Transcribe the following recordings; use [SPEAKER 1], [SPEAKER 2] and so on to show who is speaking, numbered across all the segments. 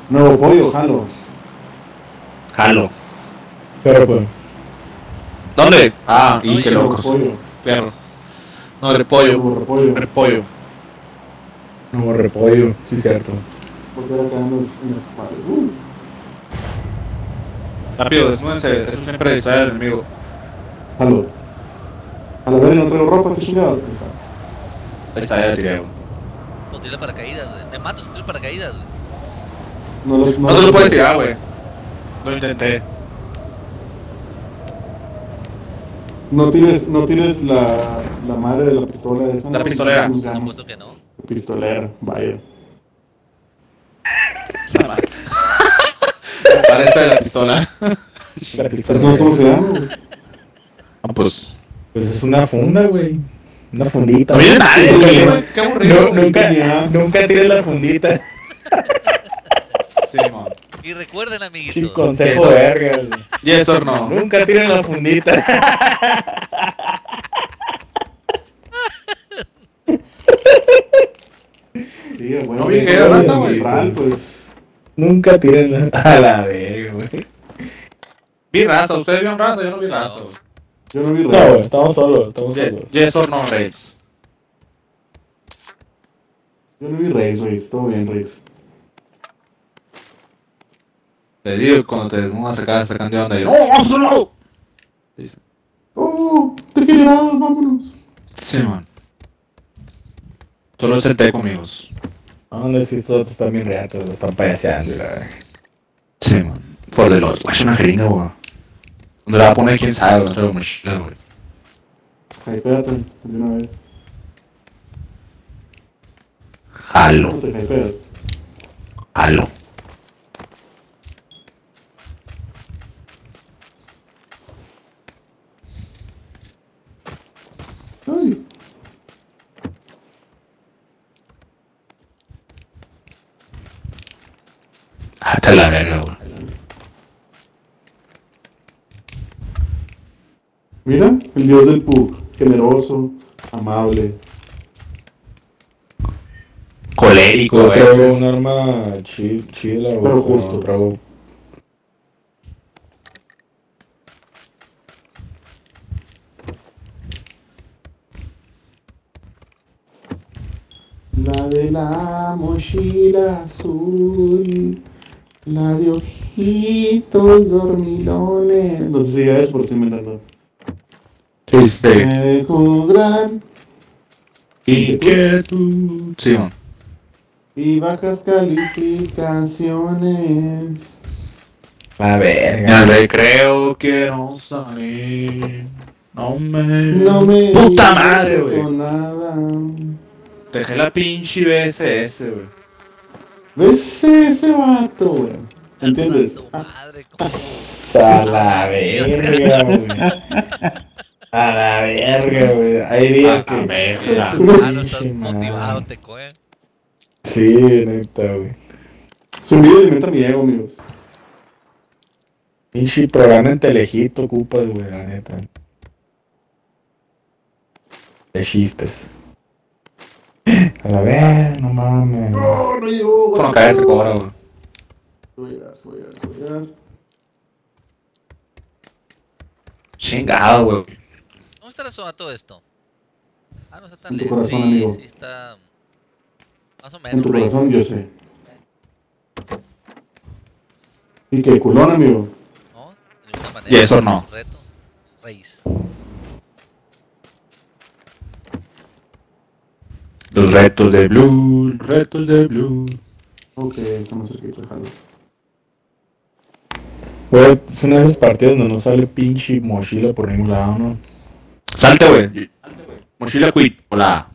[SPEAKER 1] Nuevo pollo, jalo.
[SPEAKER 2] Jalo.
[SPEAKER 3] Pero pues.
[SPEAKER 2] ¿Dónde? Ah, y qué
[SPEAKER 1] Nuevo
[SPEAKER 2] locos.
[SPEAKER 1] pollo.
[SPEAKER 2] Perro. No, repollo.
[SPEAKER 1] Nuevo repollo.
[SPEAKER 2] Repollo.
[SPEAKER 3] Nuevo repollo, sí, cierto.
[SPEAKER 1] Porque era acá en los pares.
[SPEAKER 2] Rápido, desnúdense. Eso siempre distrae al enemigo.
[SPEAKER 1] Jalo. A la vez no traigo ropa, qué chingado.
[SPEAKER 2] Ahí está, ya tiré.
[SPEAKER 4] No tira paracaídas, güey. Me mato si tiro paracaídas, güey.
[SPEAKER 2] No te lo puedes tirar, güey. Lo intenté.
[SPEAKER 1] No tires la madre de la pistola esa.
[SPEAKER 2] La
[SPEAKER 1] ¿no?
[SPEAKER 2] pistolera.
[SPEAKER 1] Nos
[SPEAKER 4] Por
[SPEAKER 1] gana.
[SPEAKER 4] supuesto que no.
[SPEAKER 1] Pistolera, vaya.
[SPEAKER 2] Parece la pistola.
[SPEAKER 3] La pistola.
[SPEAKER 1] ¿Sabes cómo se llama, güey?
[SPEAKER 2] Ah, pues.
[SPEAKER 3] Pues es una funda, güey. Una fundita.
[SPEAKER 2] No viene nadie,
[SPEAKER 3] Nunca-
[SPEAKER 2] güey. Qué aburrido.
[SPEAKER 3] Nunca tires la fundita.
[SPEAKER 2] Sí, man.
[SPEAKER 4] Y recuerden,
[SPEAKER 3] Qué
[SPEAKER 4] amiguitos.
[SPEAKER 3] consejo
[SPEAKER 2] Eso.
[SPEAKER 3] verga, güey.
[SPEAKER 2] Yes or no.
[SPEAKER 3] Nunca tiren la fundita.
[SPEAKER 1] Sí, güey.
[SPEAKER 2] No vi que era raza, güey.
[SPEAKER 1] Pues.
[SPEAKER 3] Nunca tiren la... A la verga, güey.
[SPEAKER 2] Vi raza. ¿Ustedes vieron raza? Yo no vi raza, güey.
[SPEAKER 1] Yo no vi
[SPEAKER 3] No,
[SPEAKER 1] redes.
[SPEAKER 3] güey, estamos solos, estamos solos.
[SPEAKER 2] Yes or no, Reis.
[SPEAKER 1] Yo no vi redes, güey. Todo bien, redes.
[SPEAKER 2] Te digo que cuando te desnudas acá sacando de onda y yo, ¡oh, vamos solo! Dice,
[SPEAKER 1] ¡Oh! ¡Degenerados, vámonos!
[SPEAKER 2] sí, man. Solo es el té conmigo.
[SPEAKER 3] No, no, si estos están bien reatos, lo están payaseando y la verga.
[SPEAKER 2] Sí, man. For the Lord. Güey, es una jeringa, güey. ¿Dónde la va a poner? ¿Quién sabe? No traigo mochila, güey.
[SPEAKER 1] Hypeate de una vez.
[SPEAKER 2] Jalo.
[SPEAKER 1] No te hypeas.
[SPEAKER 2] Jalo.
[SPEAKER 1] Ay.
[SPEAKER 2] Ah, está la verga, güey.
[SPEAKER 1] Mira, el dios del pug. Generoso, amable.
[SPEAKER 2] Colérico,
[SPEAKER 3] Yo
[SPEAKER 2] a
[SPEAKER 3] traigo
[SPEAKER 2] veces.
[SPEAKER 3] un arma chila, güey.
[SPEAKER 1] Pero justo.
[SPEAKER 3] Traigo...
[SPEAKER 1] La de la mochila azul. La de ojitos dormilones. No sé si es por estoy inventando.
[SPEAKER 2] Sí, sí.
[SPEAKER 1] Me dejó gran
[SPEAKER 2] Inquietud. Sí, man.
[SPEAKER 1] y bajas calificaciones.
[SPEAKER 3] La
[SPEAKER 2] En
[SPEAKER 3] verga.
[SPEAKER 2] el recreo quiero salir. No
[SPEAKER 1] No me
[SPEAKER 2] ¡Puta madre, güey!
[SPEAKER 1] con nada.
[SPEAKER 2] Dejé la pinche BSS, güey.
[SPEAKER 1] ¿Ves ese vato, güey? ¿Entiendes?
[SPEAKER 4] Tu madre, ¿cómo?
[SPEAKER 3] A la verga, güey. A la verga, güey. Hay días que...
[SPEAKER 2] verga.
[SPEAKER 4] Ah, no estás
[SPEAKER 3] Pinche
[SPEAKER 4] motivado,
[SPEAKER 3] madre.
[SPEAKER 4] te coge.
[SPEAKER 3] Sí, neta, güey.
[SPEAKER 1] Su vida alimenta mi ego, amigos.
[SPEAKER 3] Pinche programa en Telejito ocupas, güey, la neta. De chistes. A la vez, no mames.
[SPEAKER 1] No, no llegó, güey.
[SPEAKER 2] Por no caerte, cobra, güey.
[SPEAKER 1] Voy a llegar.
[SPEAKER 2] Chingado, güey.
[SPEAKER 4] ¿Cómo está eso a todo esto? Ah, no está tan
[SPEAKER 1] En tu
[SPEAKER 4] lejos.
[SPEAKER 1] corazón,
[SPEAKER 4] Sí,
[SPEAKER 1] amigo.
[SPEAKER 4] sí está. Más o menos.
[SPEAKER 1] En tu
[SPEAKER 4] Rey.
[SPEAKER 1] corazón yo sé. Y que culón, amigo.
[SPEAKER 4] No, de ninguna manera.
[SPEAKER 2] ¿Y eso no?
[SPEAKER 4] Reto. Reis.
[SPEAKER 2] Los retos de Blue, retos de Blue.
[SPEAKER 1] Ok, estamos cerquita, jalo.
[SPEAKER 3] Güey, es una de esas partidas donde no sale pinche mochila por ningún lado, ¿no?
[SPEAKER 2] Salte, güey. Mochila quit. Hola.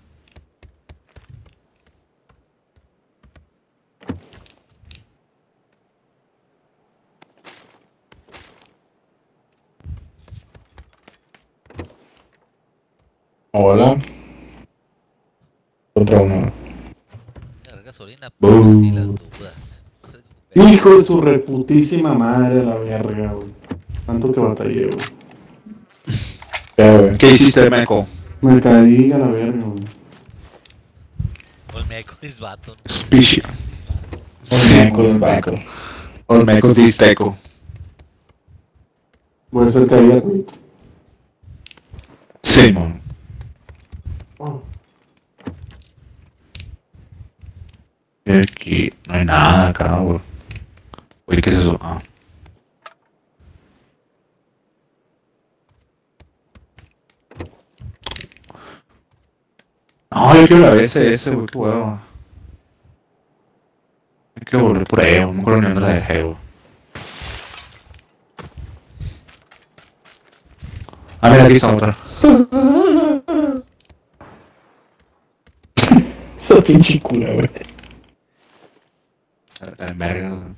[SPEAKER 3] Hola. Otra una.
[SPEAKER 4] Cargar gasolina por si las dudas. No sé cómo que-
[SPEAKER 1] Hijo de su reputísima madre a la verga, güey. Tanto que batallé, güey.
[SPEAKER 3] Ya, güey.
[SPEAKER 2] ¿Qué hiciste, Meco?
[SPEAKER 1] Me caí a la verga, güey.
[SPEAKER 4] Pues me con mis vatos.
[SPEAKER 2] Spicia. Sí,
[SPEAKER 3] Olmecos, vato.
[SPEAKER 2] Olmecos de Izteco.
[SPEAKER 1] Voy a hacer caída, güey.
[SPEAKER 2] Simón. Y aquí no hay nada acá, güey. Oye, ¿qué es eso? Ah. No, yo quiero la BSS, güey, qué huevo. Hay que volver por ahí, no me acuerdo ni dónde la dejé, güey. Ah, mira, aquí está otra.
[SPEAKER 3] Esa pinche cura, güey.
[SPEAKER 2] Está en verga, güey.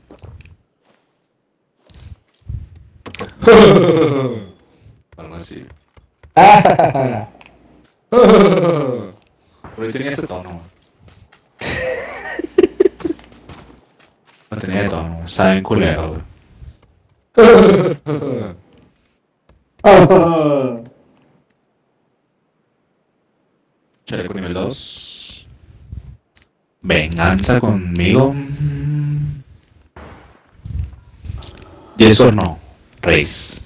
[SPEAKER 2] Algo así.
[SPEAKER 3] Ah,
[SPEAKER 2] Por ahí tenía ese tono, güey. No tenía de tono, güey. Estaba bien culero, güey. Chaleco nivel 2. Venganza conmigo. Yes or no, Race.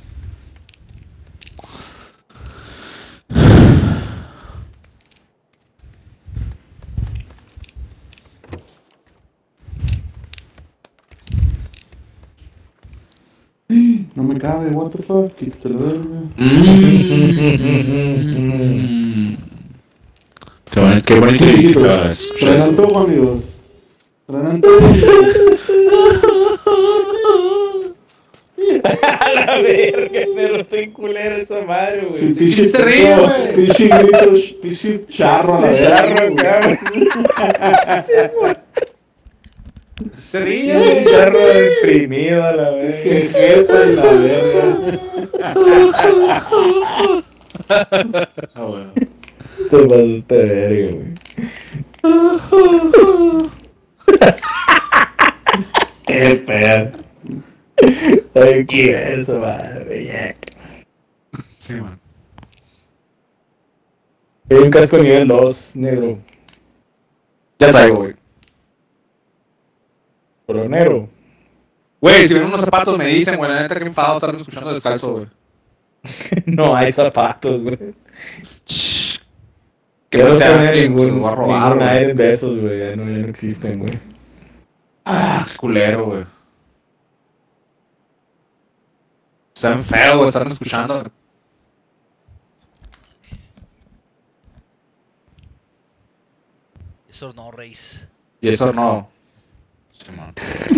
[SPEAKER 1] No me cabe, what the fuck, quítate la verga.
[SPEAKER 2] Qué bonito es.
[SPEAKER 1] Traen antojo, amigos. Traen antojo, amigos.
[SPEAKER 3] a la verga, pero estoy culero esa madre, güey.
[SPEAKER 1] Sí, pinche
[SPEAKER 2] se ríe, güey.
[SPEAKER 1] Pinche grito, pinche charro a la verga.
[SPEAKER 3] Charro, cabrón.
[SPEAKER 2] Se
[SPEAKER 3] Un
[SPEAKER 2] ríe.
[SPEAKER 3] charro deprimido a la verga.
[SPEAKER 1] Que jeta y la verga.
[SPEAKER 2] Ah, bueno.
[SPEAKER 3] Te pasaste de verga, güey.
[SPEAKER 1] Qué pedo.
[SPEAKER 3] Ay, qué es esa madre, ya.
[SPEAKER 2] Sí, man.
[SPEAKER 3] Hay un casco nivel 2, negro.
[SPEAKER 2] Ya traigo, güey.
[SPEAKER 3] Pero negro.
[SPEAKER 2] Güey, si ven unos zapatos me dicen, güey, la neta que me enfado estarme escuchando descalzo, güey.
[SPEAKER 3] No hay zapatos, güey.
[SPEAKER 2] Que
[SPEAKER 3] Ya
[SPEAKER 2] no
[SPEAKER 3] no
[SPEAKER 2] sea
[SPEAKER 3] son
[SPEAKER 2] alguien que se
[SPEAKER 3] ningún
[SPEAKER 2] lo va a robar,
[SPEAKER 3] ningún
[SPEAKER 2] güey.
[SPEAKER 3] aire de esos, güey. Ya no existen, güey.
[SPEAKER 2] Ah, qué culero, güey. Están feos, güey, estarme escuchando.
[SPEAKER 4] Yes or no, Race.
[SPEAKER 2] Y eso no. Sí, man.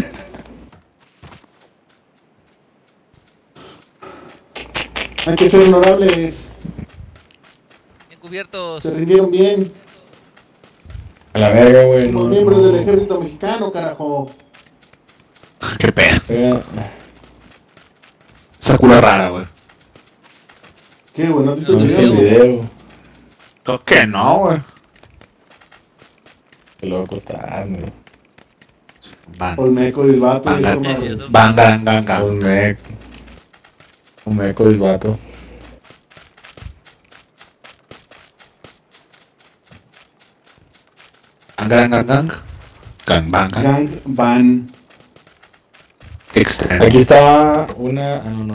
[SPEAKER 1] Hay que ser honorables.
[SPEAKER 4] Bien cubiertos.
[SPEAKER 1] Se rindieron bien.
[SPEAKER 3] A la verga, güey.
[SPEAKER 1] Como
[SPEAKER 3] No,
[SPEAKER 1] miembros del ejército mexicano, carajo.
[SPEAKER 2] Qué pedo.
[SPEAKER 3] Mira,
[SPEAKER 2] Esa cula rara, güey.
[SPEAKER 1] Qué bueno, ¿has visto
[SPEAKER 3] no
[SPEAKER 1] el
[SPEAKER 3] viste el
[SPEAKER 1] video?
[SPEAKER 3] video.
[SPEAKER 2] Creo que no, güey.
[SPEAKER 3] Qué loco está, güey.
[SPEAKER 2] Van.
[SPEAKER 1] Olmeco del vato.
[SPEAKER 2] Van,
[SPEAKER 1] eso,
[SPEAKER 2] van,
[SPEAKER 1] madre.
[SPEAKER 2] van, van, van, van.
[SPEAKER 3] Un meco es vato.
[SPEAKER 2] Gang, gang, gang. Gang, bang, gang.
[SPEAKER 1] Gang Van.
[SPEAKER 2] Extremo.
[SPEAKER 3] Aquí estaba una. Ah, no, no.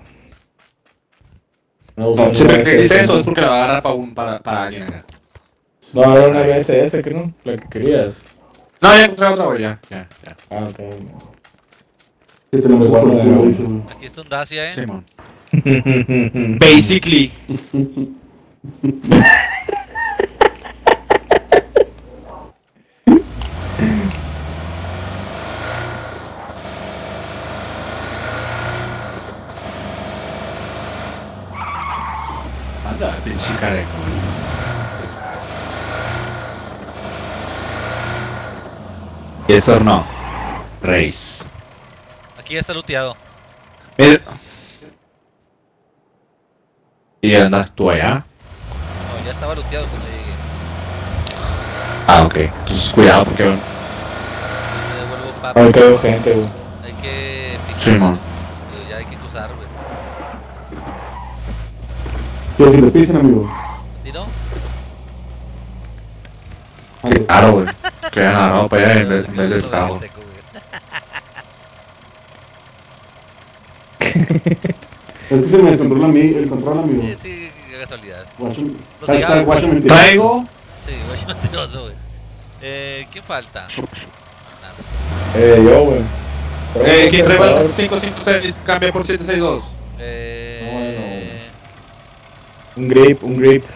[SPEAKER 3] No,
[SPEAKER 2] No,
[SPEAKER 3] una
[SPEAKER 2] siempre que
[SPEAKER 3] VSS.
[SPEAKER 2] dice eso es porque la va a agarrar para alguien acá.
[SPEAKER 3] No, era una VSS, que no, la que querías.
[SPEAKER 2] No, ya encontré otra, güey, ya.
[SPEAKER 3] Ah, ok.
[SPEAKER 1] Que te lo metes por el culo, dice, güey.
[SPEAKER 4] Aquí está un Dacia,
[SPEAKER 2] Simón. Basically. Anda, pinche careco. Yes or no? Race.
[SPEAKER 4] Aquí ya está looteado.
[SPEAKER 2] Mira. ¿Y andas tú allá?
[SPEAKER 4] No, ya estaba looteado cuando llegué.
[SPEAKER 2] Ah, ok. Entonces cuidado porque...
[SPEAKER 4] Me devuelvo papi.
[SPEAKER 3] Ahí cayó gente, güey.
[SPEAKER 4] Hay que picar.
[SPEAKER 2] Simón.
[SPEAKER 4] Digo, ya hay que cruzar, güey.
[SPEAKER 1] Quiero que te pisen, amigo.
[SPEAKER 4] ¿Sí, no?
[SPEAKER 1] Algo.
[SPEAKER 2] Claro, güey. Que hayan agarrado para allá en vez del carro.
[SPEAKER 1] Es que se me descontrola el control, amigo.
[SPEAKER 4] Sí, qué casualidad.
[SPEAKER 1] Hashtag guacho mentiroso.
[SPEAKER 2] Traigo.
[SPEAKER 4] Sí, guacho mentiroso, güey. ¿Quién falta?
[SPEAKER 3] Yo, güey.
[SPEAKER 2] ¿Quién trae el 556? Cambia por 762.
[SPEAKER 3] Un grip.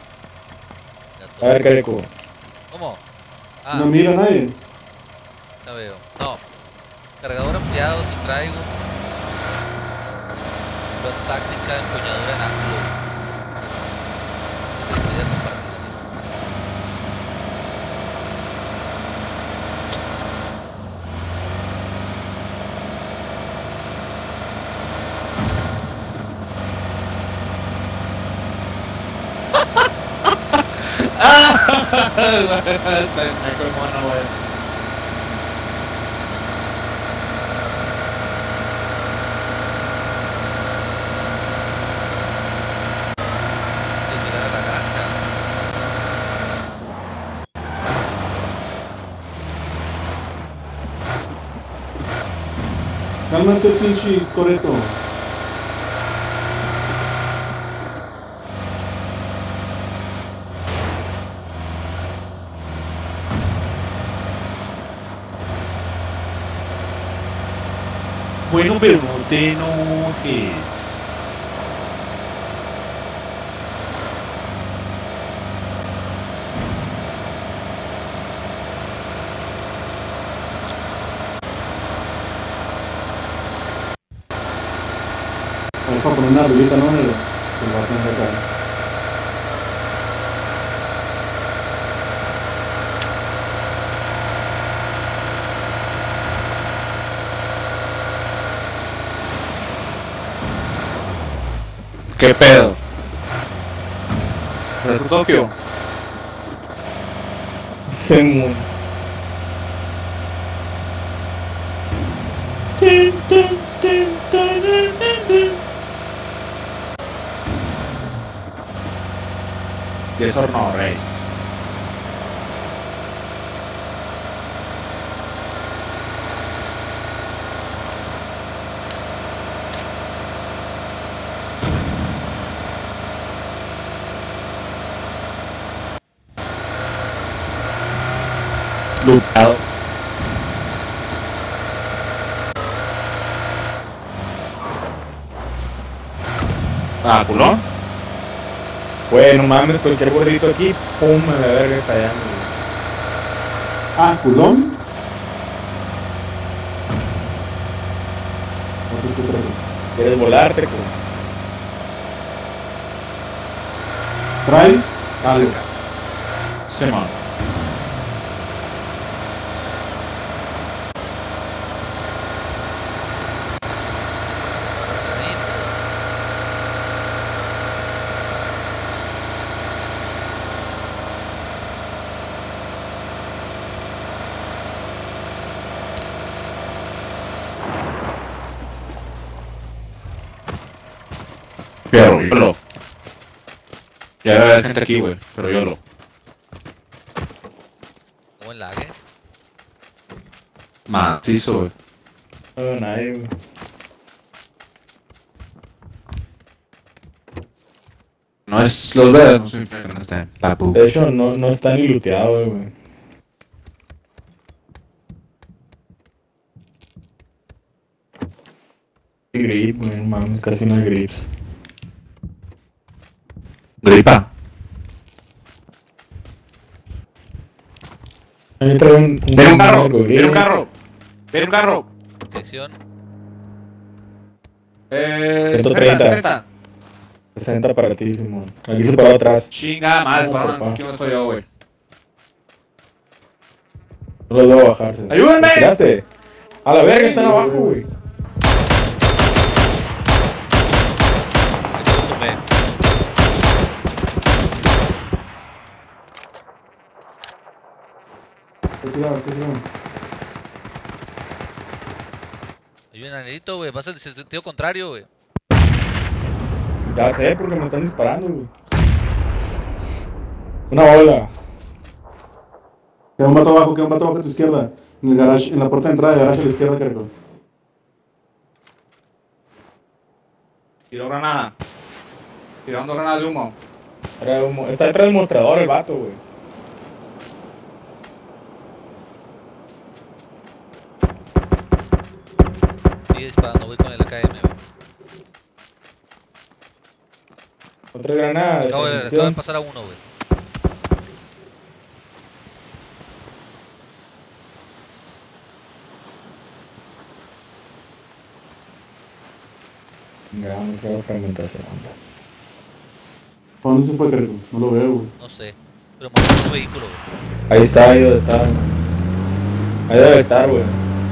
[SPEAKER 3] A ver, Careco.
[SPEAKER 4] ¿Cómo?
[SPEAKER 1] No mira a nadie.
[SPEAKER 4] Ya veo. No. Cargador ampliado, si traigo. Táctica de empuñadura en ángulo. Estoy ya compartido.
[SPEAKER 1] Cálmate, pinche Toreto.
[SPEAKER 2] Bueno, pero no te enojes.
[SPEAKER 1] Vamos a poner una rulita, ¿no? Que lo va a tener acá.
[SPEAKER 2] ¿Qué pedo? ¿Retro Tokio?
[SPEAKER 3] Simón.
[SPEAKER 2] Yes or no race. Lookout. Ah, culón.
[SPEAKER 3] Güey, no mames, cualquier gordito aquí, pum, a la verga está allá, güey.
[SPEAKER 1] Ah, culón. Otro es otro.
[SPEAKER 3] ¿Quieres volarte, güey?
[SPEAKER 1] ¿Traes algo?
[SPEAKER 2] Simón. Pero yo lo. Ya debe haber gente aquí, güey. Pero yo lo.
[SPEAKER 4] ¿Cómo el lague?
[SPEAKER 2] Macizo, güey.
[SPEAKER 3] No veo nadie, güey.
[SPEAKER 2] No es los verdes, no significa que no estén. Papu.
[SPEAKER 3] De hecho, no está ni looteado, güey. Y grip, güey, no mames, casi no hay grips.
[SPEAKER 2] Gripa.
[SPEAKER 3] Ahí trae un
[SPEAKER 2] Viene un carro,
[SPEAKER 3] grip.
[SPEAKER 2] viene un carro. Viene un carro.
[SPEAKER 4] Dirección.
[SPEAKER 3] 130.
[SPEAKER 2] 60.
[SPEAKER 3] 60 para ti, Simón. Aquí se paró atrás.
[SPEAKER 2] Chinga, madre,
[SPEAKER 3] No,
[SPEAKER 2] ¿para
[SPEAKER 3] papá.
[SPEAKER 2] dónde estoy yo, güey?
[SPEAKER 3] No los veo bajarse.
[SPEAKER 2] ¡Ayúdenme!
[SPEAKER 3] ¿Los tiraste? A la verga, están abajo, güey.
[SPEAKER 4] Ahí te lo tomé.
[SPEAKER 1] Estoy tirado.
[SPEAKER 4] Hay un anelito, güey. Pasa el sentido contrario, güey.
[SPEAKER 3] Ya sé, porque me están disparando, güey. Una bola.
[SPEAKER 1] Queda un vato abajo a tu izquierda. En el garage, en la puerta de entrada de garage a la izquierda, cargo.
[SPEAKER 2] Tiró granada. Tirando granada de humo.
[SPEAKER 3] Está detrás del mostrador el vato, güey.
[SPEAKER 4] Sigue disparando, voy con el AKM, güey.
[SPEAKER 3] Otra granada.
[SPEAKER 4] Acabo de pasar a uno, güey.
[SPEAKER 3] Vamos a la fragmentación.
[SPEAKER 1] ¿Para dónde se fue, Cargo? No lo veo, güey.
[SPEAKER 4] No sé. Pero mostró su vehículo, güey.
[SPEAKER 3] Ahí está, ahí debe estar. Ahí debe estar, güey.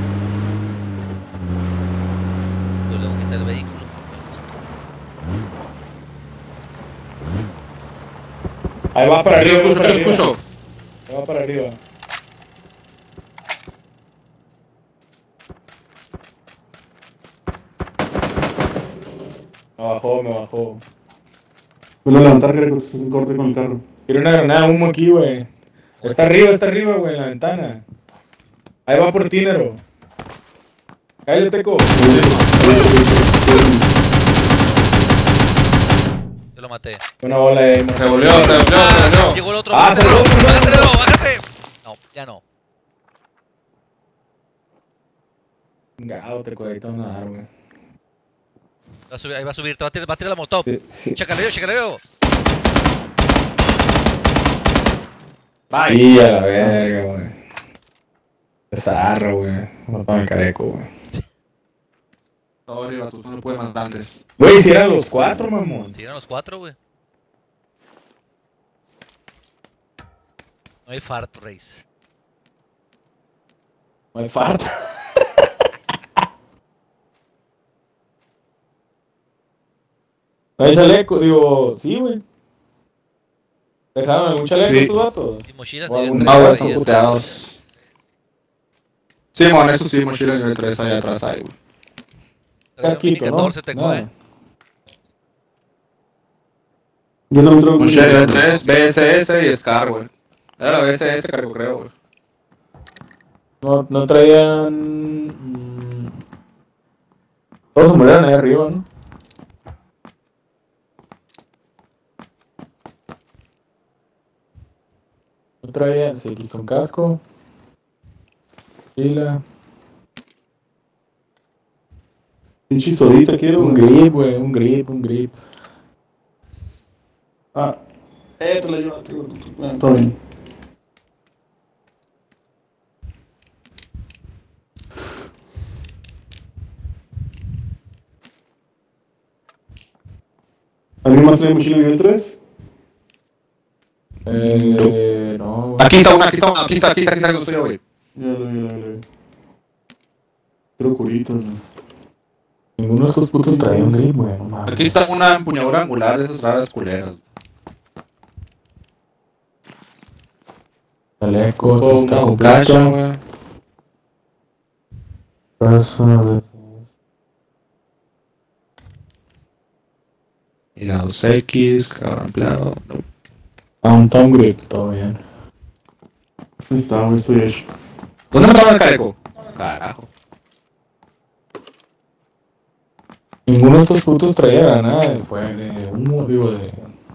[SPEAKER 4] Yo le voy a quitar el vehículo.
[SPEAKER 3] Ahí va para arriba,
[SPEAKER 2] Lo
[SPEAKER 3] para
[SPEAKER 2] escucho,
[SPEAKER 3] arriba.
[SPEAKER 2] lo escucho.
[SPEAKER 3] Ahí va para arriba. Me bajó.
[SPEAKER 1] Vuelvo a levantar, Cargo, estás en corte con el carro.
[SPEAKER 3] Quiero una granada de humo aquí, güey. Está arriba, güey, en la ventana. Ahí va por ti, Nero. Cállate, Teco.
[SPEAKER 4] Yo lo maté.
[SPEAKER 3] Una bola ahí.
[SPEAKER 2] Se volvió.
[SPEAKER 4] Llegó el otro.
[SPEAKER 3] Ah,
[SPEAKER 4] bájate,
[SPEAKER 3] se volvió.
[SPEAKER 4] bájate, Nero, bájate. No, ya no.
[SPEAKER 3] Chingado, Teco, ahí te van a dar, güey.
[SPEAKER 4] Ahí va a subir, te va a tirar la molotov.
[SPEAKER 3] Sí.
[SPEAKER 4] Chacaleo.
[SPEAKER 2] Bye.
[SPEAKER 3] Y a la verga, güey. Zarro, güey. Mataron al careco, güey.
[SPEAKER 2] Todo arriba, tú no puedes mandar antes.
[SPEAKER 3] Güey, si eran los 4, mamón.
[SPEAKER 4] Si eran los 4, güey. No hay fart race.
[SPEAKER 3] No hay falta. No hay chaleco, digo, sí, güey. ¿Dejaron algún chaleco
[SPEAKER 2] Sí.
[SPEAKER 3] estos vatos?
[SPEAKER 4] Y mochilas
[SPEAKER 3] O algún
[SPEAKER 4] nivel
[SPEAKER 2] No,
[SPEAKER 4] tres,
[SPEAKER 2] güey,
[SPEAKER 4] ahí
[SPEAKER 2] están
[SPEAKER 4] atrás.
[SPEAKER 2] puteados. Sí, mon, eso sí, mochila nivel 3 allá atrás hay, güey.
[SPEAKER 3] Casquito, ¿no?
[SPEAKER 4] 14 te coge.
[SPEAKER 3] Nada.
[SPEAKER 1] Yo también traigo
[SPEAKER 2] Mochila nivel 3, BSS y Scar, güey. Era la BSS, creo, güey.
[SPEAKER 3] No traían... Todos se murieron ahí arriba, ¿no? No traían... Sí, aquí está un casco. Pila.
[SPEAKER 1] Pinche sodita quiero,
[SPEAKER 3] Un
[SPEAKER 1] güey.
[SPEAKER 3] grip, güey. Un grip.
[SPEAKER 1] Ah. Te la llevo. Todo bien. ¿Alguien más trae mochila nivel 3?
[SPEAKER 3] No, güey.
[SPEAKER 2] Aquí está, lo estoy, güey.
[SPEAKER 1] Ya lo vi. Quiero curitos, güey.
[SPEAKER 3] Ninguno de estos putos traía un grip, güey. No mames.
[SPEAKER 2] Aquí está una empuñadura angular de esas raras culeras.
[SPEAKER 3] Chalecos,
[SPEAKER 2] Con
[SPEAKER 3] está
[SPEAKER 2] una
[SPEAKER 3] con
[SPEAKER 2] placha,
[SPEAKER 3] placa.
[SPEAKER 2] güey.
[SPEAKER 3] Personas.
[SPEAKER 2] Y la 2X, cabrón empleado. No.
[SPEAKER 3] Un Tom Grip, todo bien.
[SPEAKER 1] Ahí está, güey, estoy hecho.
[SPEAKER 2] ¿Dónde mataron al careco? Carajo.
[SPEAKER 3] Ninguno de estos putos traía granada de fuego, de humo, digo, de...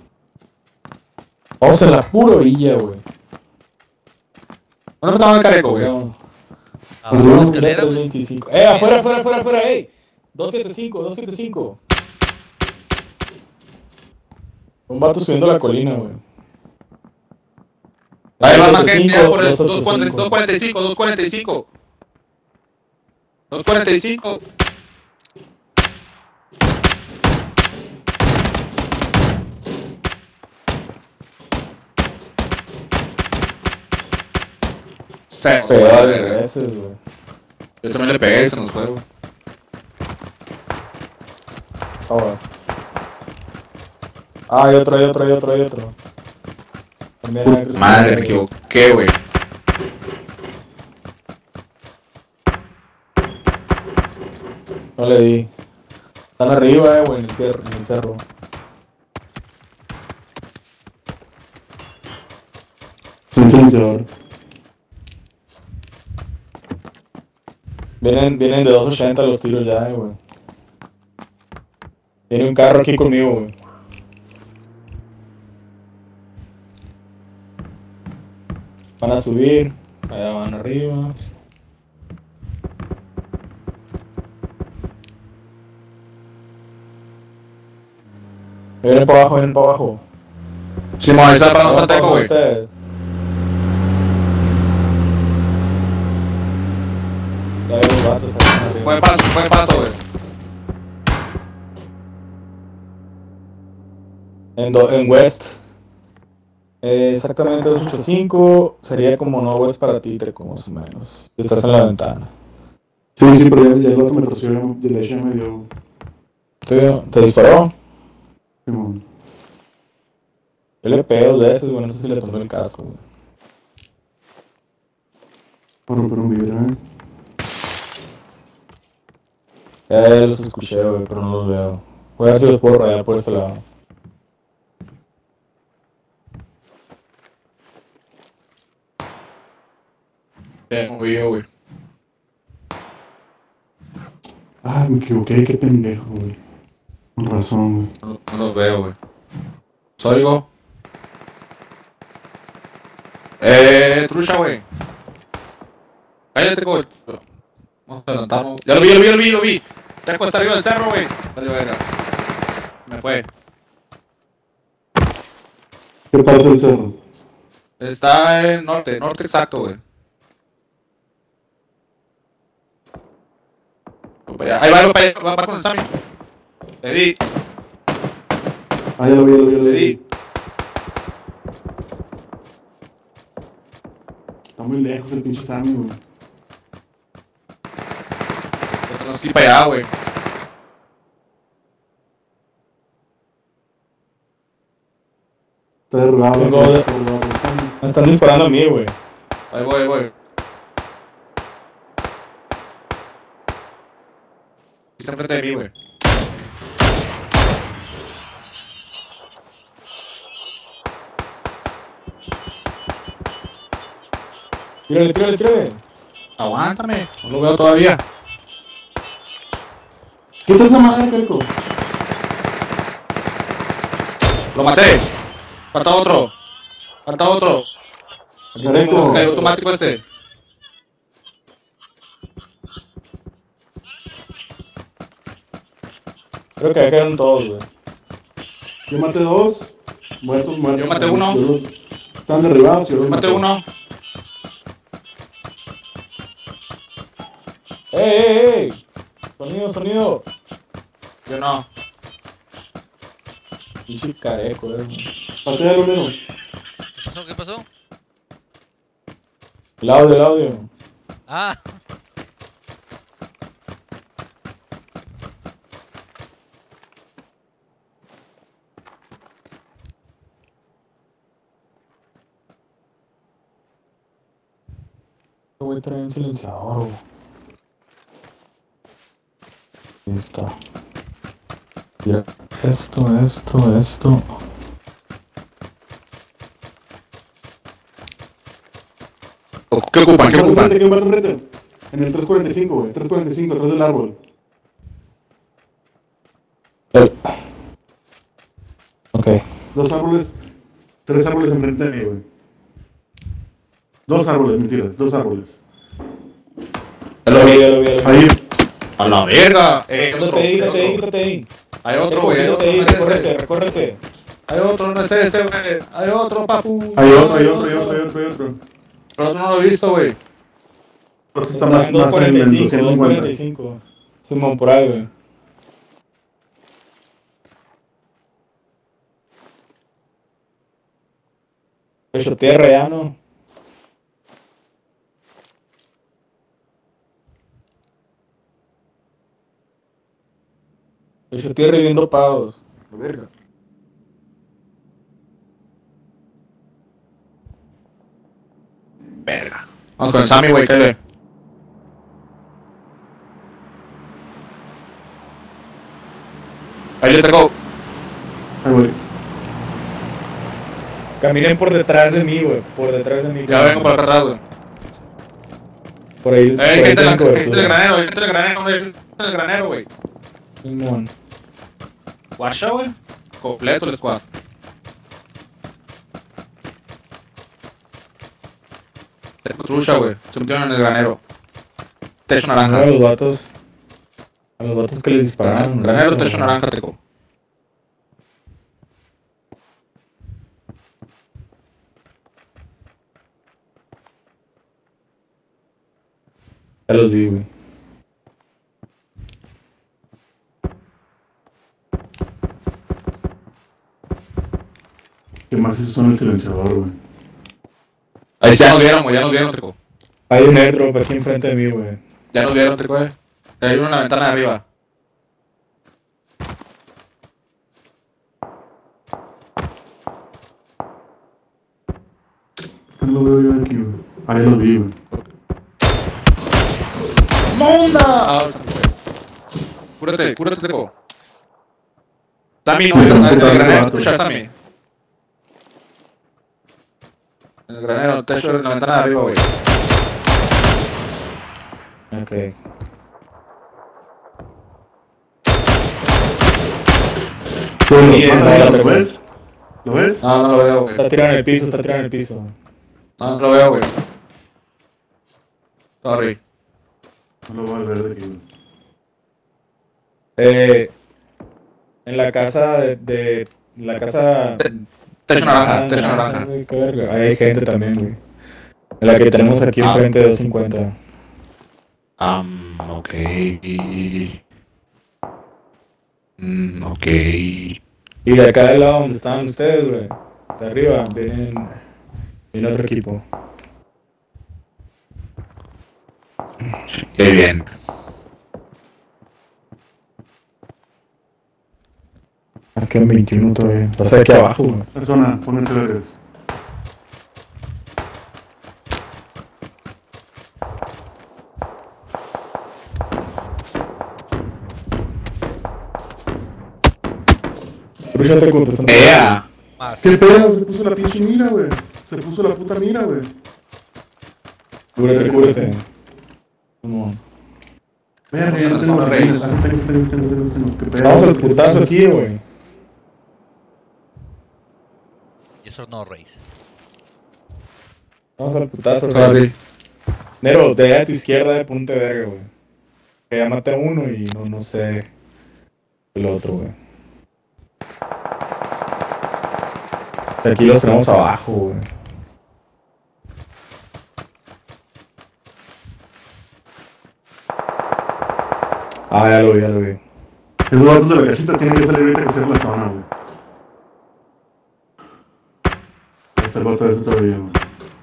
[SPEAKER 3] O sea, la pura orilla, güey.
[SPEAKER 2] ¿Dónde mataron al careco, güey?
[SPEAKER 3] No,
[SPEAKER 4] Abajo de la escalera, güey.
[SPEAKER 3] 325. Afuera, 275. Un vato subiendo la colina, güey.
[SPEAKER 2] Ahí va más gente,
[SPEAKER 3] 275,
[SPEAKER 2] por el
[SPEAKER 3] 285.
[SPEAKER 2] 245. Se nos fue,
[SPEAKER 3] Pegar
[SPEAKER 2] verga.
[SPEAKER 3] veces, güey.
[SPEAKER 2] Yo también le pegué y se nos fue, güey.
[SPEAKER 3] Ahora. Ah, hay otro. También hay otro.
[SPEAKER 2] Madre, me equivoqué, güey.
[SPEAKER 3] No le di. Están arriba, güey, en el cerro.
[SPEAKER 1] Un silenciador.
[SPEAKER 3] Vienen de 280 los tiros ya, güey. Tiene un carro aquí conmigo, güey. Van a subir. Allá van arriba. Vienen para abajo, vienen para abajo.
[SPEAKER 2] Sí, ahí está para
[SPEAKER 3] Vamos
[SPEAKER 2] nosotros,
[SPEAKER 3] para
[SPEAKER 2] güey.
[SPEAKER 3] ustedes. Ya hay unos vatos ahí
[SPEAKER 2] Buen
[SPEAKER 3] arriba.
[SPEAKER 2] paso, güey.
[SPEAKER 3] En West. Exactamente 285. Sería como no West para ti, como más o menos. Estás en la ventana.
[SPEAKER 1] Sí, sí, pero ya el otro me torció, de la me dio.
[SPEAKER 3] ¿Te disparó?
[SPEAKER 1] Simón.
[SPEAKER 3] Yo le pegué 2 veces, güey. No sé si le tomé el casco, güey.
[SPEAKER 1] Por romper un vidrio,
[SPEAKER 3] Ya los escuché, güey, pero no los veo. Voy a ver si los puedo rayar por este lado.
[SPEAKER 2] Bien movido, güey.
[SPEAKER 1] Ah, me equivoqué, qué pendejo, güey. Con razón, güey.
[SPEAKER 2] No los veo, güey. ¿Oigo? Trucha, güey. Cállate, güey. Vamos a adelantarnos. Ya lo vi. Teco está arriba del cerro, güey. Vale, verga. Me fue.
[SPEAKER 1] ¿Qué parte del cerro?
[SPEAKER 2] Está en norte exacto, güey. Ahí va con el Sammy. Le di.
[SPEAKER 1] Ah, ya lo vi.
[SPEAKER 2] Le di.
[SPEAKER 1] Está muy lejos el pinche Sammy, güey.
[SPEAKER 2] No estoy para allá, güey.
[SPEAKER 1] Está derrubado,
[SPEAKER 3] Tengo
[SPEAKER 1] güey.
[SPEAKER 3] de-
[SPEAKER 1] Está derrubado el Sammy.
[SPEAKER 3] Me están disparando a mí, güey.
[SPEAKER 2] Ahí voy. Está enfrente de mí, güey.
[SPEAKER 3] Tírale.
[SPEAKER 2] Aguántame. No lo veo todavía.
[SPEAKER 1] ¿Qué esa madre, Creco?
[SPEAKER 2] Lo maté. Falta otro.
[SPEAKER 1] Creco.
[SPEAKER 2] Se cayó automático este.
[SPEAKER 3] Creo que ya quedaron todos, güey.
[SPEAKER 1] Yo maté 2. Muertos.
[SPEAKER 2] Yo maté uno.
[SPEAKER 1] Los están derribados y yo los
[SPEAKER 2] Maté uno.
[SPEAKER 3] ¡Ey! Sonido.
[SPEAKER 2] Yo no.
[SPEAKER 3] Pinche careco,
[SPEAKER 1] Maté al uno.
[SPEAKER 4] ¿Qué pasó?
[SPEAKER 3] El audio.
[SPEAKER 4] Ah,
[SPEAKER 3] Voy a traer un silenciador, güey. Ahí está. Mira. Esto.
[SPEAKER 2] ¿Qué ocupan?
[SPEAKER 1] ¿Qué enfrente? En el 345, güey. 345, atrás del árbol.
[SPEAKER 3] Ok.
[SPEAKER 1] 2 árboles. 3 árboles enfrente de mí, güey. 2 árboles, mentiras. 2 árboles.
[SPEAKER 3] Ya lo vi.
[SPEAKER 1] Ahí.
[SPEAKER 2] A la verga.
[SPEAKER 3] Quítate ahí.
[SPEAKER 2] Hay otro, güey.
[SPEAKER 3] Recórrete.
[SPEAKER 2] Hay otro, no es ese, güey. Hay otro, papu.
[SPEAKER 1] Hay otro.
[SPEAKER 2] Pero otro no lo he visto, güey.
[SPEAKER 1] Entonces está más en el 250.
[SPEAKER 3] 245. Simón, por ahí, güey. Hecho tierra ya, ¿no? Hecho tierra y bien dopados.
[SPEAKER 1] Verga.
[SPEAKER 2] Verga. Vamos con el Sammy, güey, ¿qué? Ahí le tengo.
[SPEAKER 1] Ahí voy.
[SPEAKER 3] Caminen por detrás de mí, güey. Por detrás de mí.
[SPEAKER 2] Ya vengo por acá atrás, güey.
[SPEAKER 3] Por ahí. por ahí
[SPEAKER 2] Gente
[SPEAKER 3] tienen
[SPEAKER 2] del
[SPEAKER 3] cobertura.
[SPEAKER 2] granero, güey.
[SPEAKER 3] Simón.
[SPEAKER 2] Guacha, güey. Completo el squad. Tengo trucha, güey. Se metieron en el granero. Techo naranja.
[SPEAKER 3] A los vatos. A los vatos que les dispararon.
[SPEAKER 2] Granero, techo naranja, teco.
[SPEAKER 3] Ya los vi, güey.
[SPEAKER 1] ¿Qué más esos son el silenciador, güey?
[SPEAKER 2] Ahí ya nos vieron, teco.
[SPEAKER 3] Hay un airdrop aquí enfrente de mí, güey.
[SPEAKER 2] Ya nos vieron, teco, Hay uno en la ventana de arriba.
[SPEAKER 1] No lo veo yo de aquí, güey. Ahí lo vi, güey.
[SPEAKER 2] ¡Monda! Ah, cúrate, teco. Tami, no,
[SPEAKER 1] Pero,
[SPEAKER 2] el
[SPEAKER 1] puta,
[SPEAKER 2] granero,
[SPEAKER 1] vato.
[SPEAKER 2] trucha, Tami. El granero, techo en la ventana de arriba, güey.
[SPEAKER 3] Ok.
[SPEAKER 1] ¿Lo ves? ¿Lo ves?
[SPEAKER 2] No, no lo veo, güey.
[SPEAKER 3] Está tirado en el piso, está tirado en el piso.
[SPEAKER 2] No, no lo veo, güey. Sorry.
[SPEAKER 1] No lo voy a ver de aquí, güey.
[SPEAKER 3] En la casa de la casa...
[SPEAKER 2] Techo naranja, techo naranja.
[SPEAKER 3] Sí, qué verga. Ahí hay gente también, güey. En la que tenemos aquí enfrente de 250.
[SPEAKER 2] Ok. Ok.
[SPEAKER 3] Y de acá del lado donde estaban ustedes, güey. De arriba, viene otro equipo.
[SPEAKER 2] Qué bien.
[SPEAKER 3] Más que en 21 todavía. Pasa aquí abajo, güey.
[SPEAKER 1] Persona, pónganse vergas.
[SPEAKER 3] Crúchate con tu
[SPEAKER 2] ¡Ea!
[SPEAKER 4] Más.
[SPEAKER 1] ¿Qué pedo? Se puso la pinche mira, güey. Se puso la puta mira, güey.
[SPEAKER 3] Cúrate. No.
[SPEAKER 1] Verga, ya no tengo
[SPEAKER 2] Son reyes.
[SPEAKER 1] tengo. ¿Qué pedo?
[SPEAKER 3] Vamos al putazo aquí, güey.
[SPEAKER 4] Y eso no, Reis.
[SPEAKER 3] Vamos al putazo,
[SPEAKER 2] Sorry.
[SPEAKER 3] güey. Nero, de allá a tu izquierda de punte verga, güey. Que ya maté a uno y no sé el otro, güey. Aquí los tenemos abajo, güey. Ah, ya lo vi.
[SPEAKER 1] Esos vatos de la casita tienen que salir ahorita que hacer la zona, güey. Ahí está el vato de eso todavía, güey.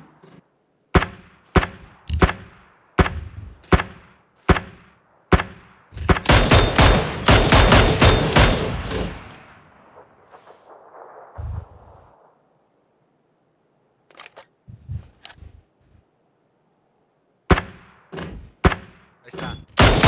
[SPEAKER 4] Ahí está.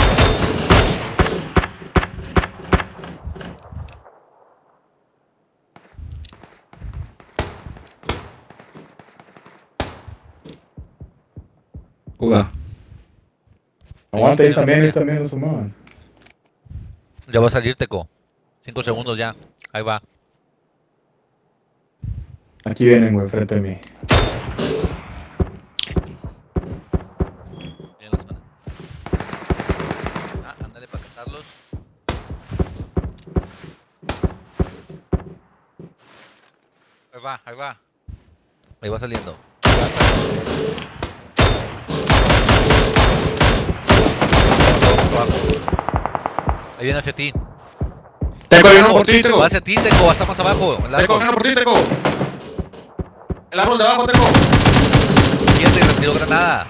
[SPEAKER 2] Juga.
[SPEAKER 3] Aguanta, ellos también lo sumaban.
[SPEAKER 4] Ya va a salir, Teco. 5 segundos ya. Ahí va.
[SPEAKER 3] Aquí vienen, güey, frente a mí.
[SPEAKER 4] Bien, los van. Ándale para cazarlos. Ahí va. Ahí va saliendo. Ahí viene hacia ti.
[SPEAKER 2] Teco, viene uno por ti, Teco.
[SPEAKER 4] Va hacia ti, Teco. Hasta más abajo. El
[SPEAKER 2] Teco,
[SPEAKER 4] árbol.
[SPEAKER 2] viene uno por ti, Teco. El árbol de abajo, Teco.
[SPEAKER 4] Fíjate, retiró granada.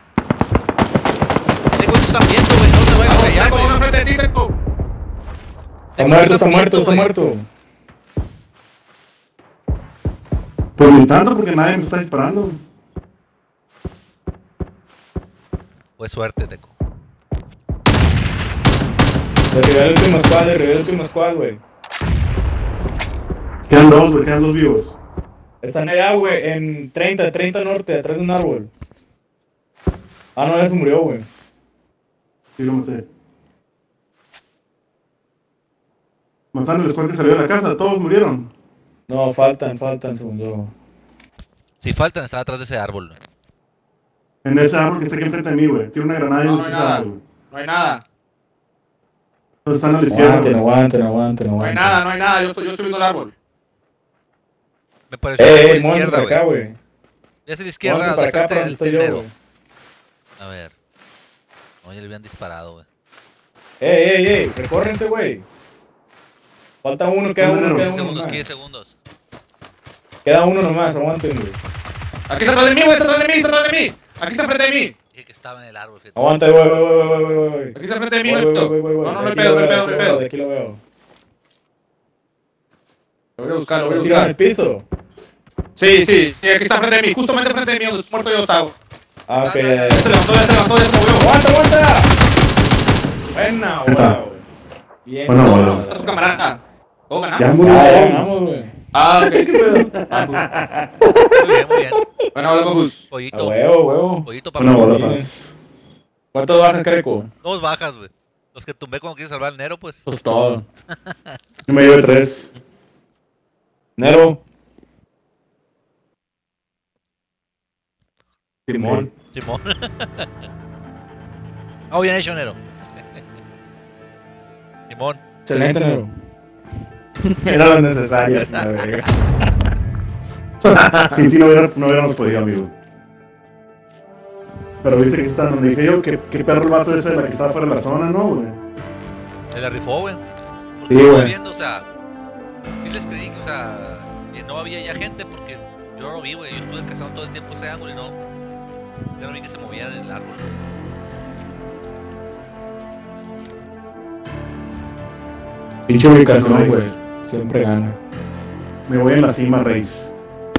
[SPEAKER 4] Teco, tú estás viendo, güey. No te vayas a allá,
[SPEAKER 2] Teco, uno
[SPEAKER 4] güey.
[SPEAKER 2] enfrente de ti, Teco.
[SPEAKER 3] Está muerto.
[SPEAKER 1] Pues ni tanto porque nadie me está disparando.
[SPEAKER 4] Pues suerte, Teco.
[SPEAKER 3] Derribar el último squad, güey.
[SPEAKER 1] Quedan dos, güey, quedan dos vivos.
[SPEAKER 3] Están allá, güey, en 30 norte, detrás de un árbol. Ah, no, ya se murió, güey.
[SPEAKER 1] Sí, lo maté. Mataron el squad que salió de la casa, todos murieron.
[SPEAKER 3] No, faltan, según yo.
[SPEAKER 4] Si faltan, están atrás de ese árbol, güey.
[SPEAKER 1] En ese árbol que está aquí enfrente de mí, güey. Tiene una granada y
[SPEAKER 2] No,
[SPEAKER 1] un
[SPEAKER 2] no hay nada.
[SPEAKER 1] güey.
[SPEAKER 2] No hay nada.
[SPEAKER 1] Todos están a la izquierda,
[SPEAKER 3] Aguanten,
[SPEAKER 1] güey.
[SPEAKER 3] aguanten.
[SPEAKER 2] No hay nada, no hay nada. Yo estoy subiendo el árbol.
[SPEAKER 4] Me pareció que por la
[SPEAKER 3] Mónganse
[SPEAKER 4] izquierda,
[SPEAKER 3] para acá,
[SPEAKER 4] güey.
[SPEAKER 3] güey.
[SPEAKER 4] Ya hacia la izquierda,
[SPEAKER 3] Mónganse para acá,
[SPEAKER 4] frente
[SPEAKER 3] para donde
[SPEAKER 4] del
[SPEAKER 3] estoy yo,
[SPEAKER 4] tendero.
[SPEAKER 3] güey.
[SPEAKER 4] A ver. No, ya le habían disparado, güey.
[SPEAKER 3] Ey, recórrense, güey. Falta uno, queda uno
[SPEAKER 4] 15
[SPEAKER 3] nomás.
[SPEAKER 4] segundos, 15 segundos.
[SPEAKER 3] Queda uno nomás, aguanten, güey.
[SPEAKER 2] Aquí está atrás de mí, güey. Está atrás de mí, está atrás de mí. Aquí está enfrente de mí.
[SPEAKER 4] Dije que estaba en el árbol, fíjate.
[SPEAKER 3] Aguanta, güey.
[SPEAKER 2] Aquí está enfrente de mí, no hay pedo. No, no hay pedo, no hay pedo, no hay pedo.
[SPEAKER 3] De aquí lo veo.
[SPEAKER 2] Lo voy a buscar, lo voy a
[SPEAKER 3] ¿Lo tiran en el
[SPEAKER 2] buscar.
[SPEAKER 3] piso?
[SPEAKER 2] Sí, aquí está enfrente de mí. Justamente enfrente de mí, donde muerto yo estaba.
[SPEAKER 3] Ah, ok.
[SPEAKER 2] Ya se levantó, ya se movió.
[SPEAKER 3] ¡Aguanta! Buena, güey. Bien.
[SPEAKER 1] Bueno,
[SPEAKER 3] no,
[SPEAKER 1] bueno.
[SPEAKER 2] Está su camarada. ¿Todo
[SPEAKER 1] Ya
[SPEAKER 2] ganamos?
[SPEAKER 1] murió.
[SPEAKER 3] Ya ganamos, güey.
[SPEAKER 2] Ah, ok.
[SPEAKER 4] Muy bien.
[SPEAKER 2] Bueno, hola, Bambus.
[SPEAKER 3] A
[SPEAKER 4] Pollito.
[SPEAKER 3] huevo.
[SPEAKER 4] Pollito para
[SPEAKER 1] Una bola,
[SPEAKER 3] Bien.
[SPEAKER 1] paz.
[SPEAKER 3] ¿Cuánto bajas, Creco?
[SPEAKER 4] Dos bajas, güey. Los que tumbé cuando quise salvar al Nero, pues.
[SPEAKER 3] Pues todo.
[SPEAKER 1] Yo me llevé 3.
[SPEAKER 3] Nero. Simón.
[SPEAKER 4] Simón. Oh, bien hecho, Nero. Simón.
[SPEAKER 3] Excelente, Nero. Era lo necesario, la verga.
[SPEAKER 1] Sin ti no hubiéramos podido, amigo. Pero viste que está donde dije yo, que perro el vato ese de la que estaba fuera de la zona, ¿no, güey?
[SPEAKER 4] Se la rifó, güey.
[SPEAKER 3] Sí,
[SPEAKER 4] Porque estuve
[SPEAKER 3] güey.
[SPEAKER 4] viendo, o sea, sí les creí que, o sea, que no había ya gente porque yo no lo vi, güey. Yo estuve cazando todo el tiempo ese ángulo y no. Yo no vi que se movía en el árbol.
[SPEAKER 3] Pinche ubicación, güey. Siempre gana.
[SPEAKER 1] Me voy en la cima, Reis.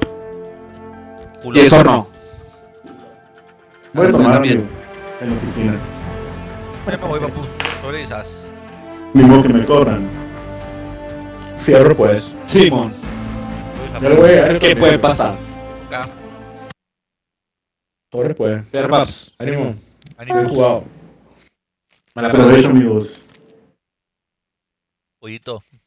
[SPEAKER 2] Y eso no.
[SPEAKER 1] Voy a
[SPEAKER 4] Ah,
[SPEAKER 1] tomar,
[SPEAKER 4] también.
[SPEAKER 1] amigo. En la oficina.
[SPEAKER 4] Ya me voy, papu. Sobre esas.
[SPEAKER 1] Ni modo que me cobran.
[SPEAKER 3] Fierro, pues.
[SPEAKER 2] Simón.
[SPEAKER 3] Ya lo voy a dar.
[SPEAKER 2] ¿Qué puede pasar?
[SPEAKER 4] Acá.
[SPEAKER 3] Torre, pues.
[SPEAKER 2] Paps.
[SPEAKER 3] Ánimo.
[SPEAKER 4] Ánimo.
[SPEAKER 3] Bien jugado.
[SPEAKER 2] Me la
[SPEAKER 1] Pero de hecho, amigos.
[SPEAKER 4] Pollito.